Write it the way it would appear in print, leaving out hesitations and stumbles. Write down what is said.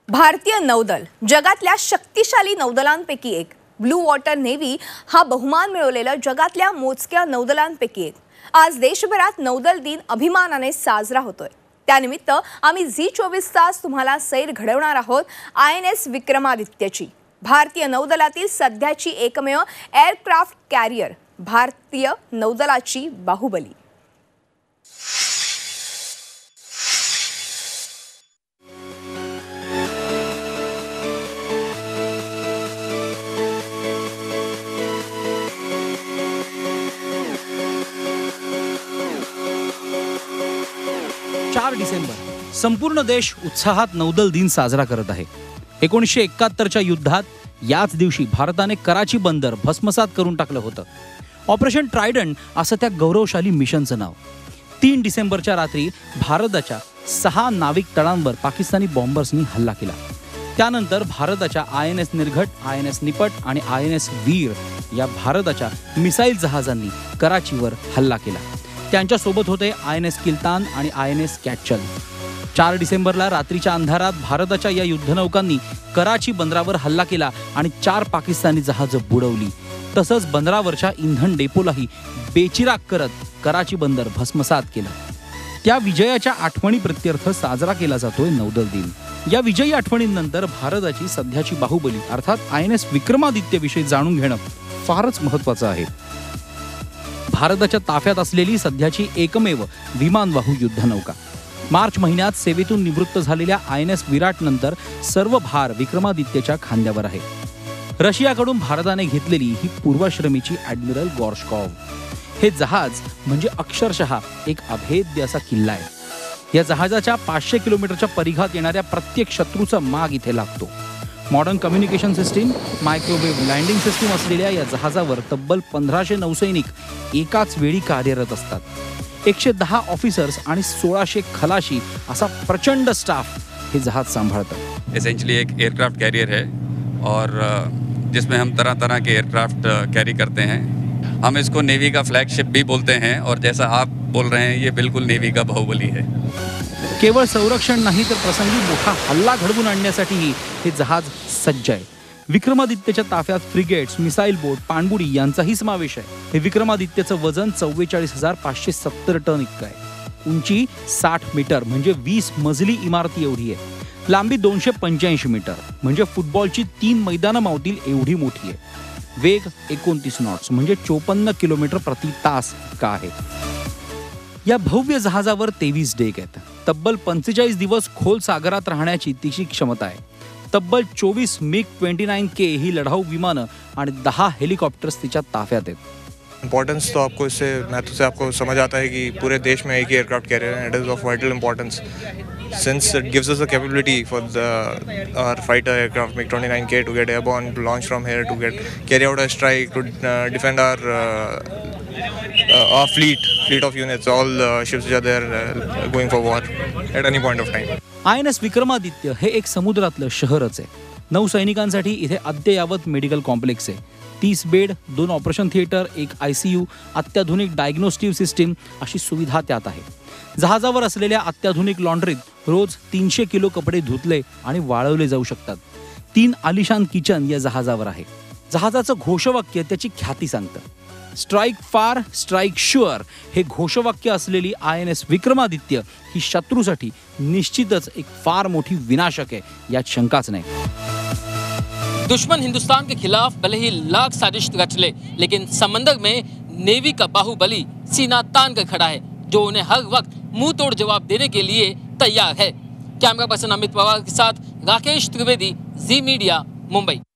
भारतीय नौदल जगातल्या शक्तिशाली नौदलांपैकी एक. ब्लू वॉटर नेव्ही हा बहुमान मिळवलेला जगातल्या मोजक्या नौदलांपैकी एक. आज देशभरात नौदल दिन अभिमानाने साजरा होतोय. त्यानिमित्त आम्ही झी24 तास तुम्हाला सैर घडवणार आहोत INS विक्रमादित्यची. भारतीय नौदलातील सध्याची एकमेव एअरक्राफ्ट कॅरियर, भारतीय नौदलाची बाहुबली. डिसेंबर संपूर्ण देश उत्साहात नौदल दिन साजरा करत आहे. 1971च्या युद्धात याच दिवशी भारताने कराची बंदर भस्मसात करून टाकलं होतं. ऑपरेशन ट्रायडंट असं त्या गौरवशाली मिशनचं नाव. 3 डिसेंबरच्या रात्री भारताच्या 6 नाविक तळांवर पाकिस्तानी बॉम्बर्सनी हल्ला केला. त्यानंतर भारताच्या INS निर्घट, INS निपट आणि INS वीर या भारताच्या मिसाईल जहाजांनी कराचीवर हल्ला केला. त्यांच्यासोबत होते INS किल्तान आणि INS कॅटचल. 4 डिसेंबरला रात्रीच्या अंधारात भारताच्या या युद्धनौकांनी कराची बंदरावर हल्ला केला आणि 4 पाकिस्तानी जहाजं बुडवली. तसंच बंदरावरच्या इंधन डेपोलाही बेचिराग करत कराची बंदर भस्मसात केलं. त्या विजयाच्या आठवणी प्रत्यर्थ साजरा केला जातोय नौदल दिन. या विजयी आठवणींनंतर भारताची सध्याची बाहुबली अर्थात INS विक्रमादित्यविषयी जाणून घेणं फारच महत्त्वाचं आहे. भारताच्या ताफ्यात असलेली सध्याची एकमेव विमानवाहू युद्धनौका. मार्च महिन्यात सेवेतून निवृत्त झालेल्या INS विराट नंतर सर्व भार विक्रमादित्यच्या खांद्यावर आहे. रशियाकडून भारताने घेतलेली ही पूर्वाश्रमीची ॲडमिरल गॉर्शकॉव्ह. हे जहाज म्हणजे अक्षरशः एक अभेद्य असा किल्ला आहे. या जहाजाच्या 500 किलोमीटरच्या परिघात येणाऱ्या प्रत्येक शत्रूचा माग इथे लागतो. Modern communication system, microwave landing system असलेल्या या जहाजावर तब्बल 1500 नौसैनिक एकाच वेळी कार्यरत असतात. 110 ऑफिसर्स आणि 1600 खलाशी असा प्रचंड स्टाफ हे जहाज सांभाळतात. एसेंशियली एक एयरक्राफ्ट कैरियर है और जिसमें हम तरह तरह के एयरक्राफ्ट कैरी करते हैं. हम इसको नेवी का फ्लैगशिप भी बोलते हैं और जैसा आप बोल रहे हैं ये बिल्कुल नेवी का बाहुबली है. केवळ संरक्षण नाही तर प्रसंगी मोठा हल्ला घडवून आणण्यासाठीही हे जहाज सज्ज आहे. विक्रमादित्यच्या ताफ्यात फ्रिगेट्स, मिसाईल बोट, पाणबुडी यांचाही समावेश आहे. हे विक्रमादित्यचं वजन 44,570 टन इतकं आहे. उंची 60 मीटर म्हणजे 20 मजली इमारती एवढी आहे. लांबी 285 मीटर म्हणजे फुटबॉलची 3 मैदानं मावतील एवढी मोठी आहे. वेग 29 नॉट्स म्हणजे 54 किलोमीटर प्रति तास इतका आहे. या भव्य जहाजावर 23 डेक आहेत. तब्बल 45 दिवस खोल सागरात राहण्याची तिची क्षमता आहे. तब्बल 24 MiG-29K ही लढाऊ विमानं आणि 10 हेलिकॉप्टर्स तिच्या ताफ्यात आहेत. इम्पोर्टेंस तो आपको इससे महत्व से आपको समझ आता है कि पूरे देश में एक ही एयरक्राफ्ट कैरियर है. It is of vital importance since it gives us the capability for our fighter aircraft MiG-29K to get airborne, to launch from here, to carry out a strike, to defend our fleet of units, all ships which are there going for war at any point of time. INS Vikramaditya हे एक समुद्रातलं शहरच आहे. नौसैनिकांसाठी इथे अद्ययावत medical complex आहे. 30 bed, 2 operation theatre, 1 ICU, अत्याधुनिक diagnostic system अशी सुविधा त्यात आहे. जहाजावर असलेल्या अत्याधुनिक लॉन्ड्रीत रोज 300 किलो कपडे धुतले आणि वाळवले जाऊ शकतात. 3 आलिशान किचन या जहाजावर आहे. जहाजाचं घोषवाक्य त्याची ख्याती सांगतं. स्ट्राईक फार, स्ट्राईक शुअर हे घोषवाक्य असलेली INS विक्रमादित्य ही शत्रूसाठी निश्चितच एक फार मोठी विनाशक आहे, यात शंकाच नाही. दुश्मन हिंदुस्तान के खिलाफ भले ही लाख साजिश रच ले, लेकिन समंदर में नेवी का बाहुबली सीना तान कर खड़ा है, जो उन्हें हर वक्त मुंह तोड़ जवाब देने के लिए तैयार है. कैमरा पर्सन अमित पवार के साथ राकेश त्रिवेदी, जी मीडिया, मुंबई.